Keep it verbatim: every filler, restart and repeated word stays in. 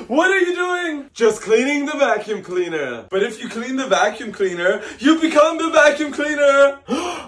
What are you doing? Just cleaning the vacuum cleaner. But if you clean the vacuum cleaner, you become the vacuum cleaner.